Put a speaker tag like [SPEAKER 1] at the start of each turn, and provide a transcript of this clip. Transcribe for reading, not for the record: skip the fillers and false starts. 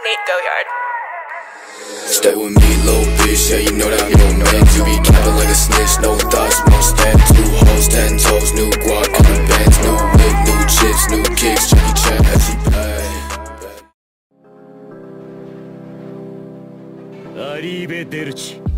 [SPEAKER 1] Nate Goyard.
[SPEAKER 2] Stay with me, little bitch, yeah, you know that I'm your man. You be capping like a snitch, no thoughts, no stand. 2 hoes, 10 toes, new guac on the bands. New whip, new chips, new kicks, Jackie Chan as he play.
[SPEAKER 3] Arrivederci.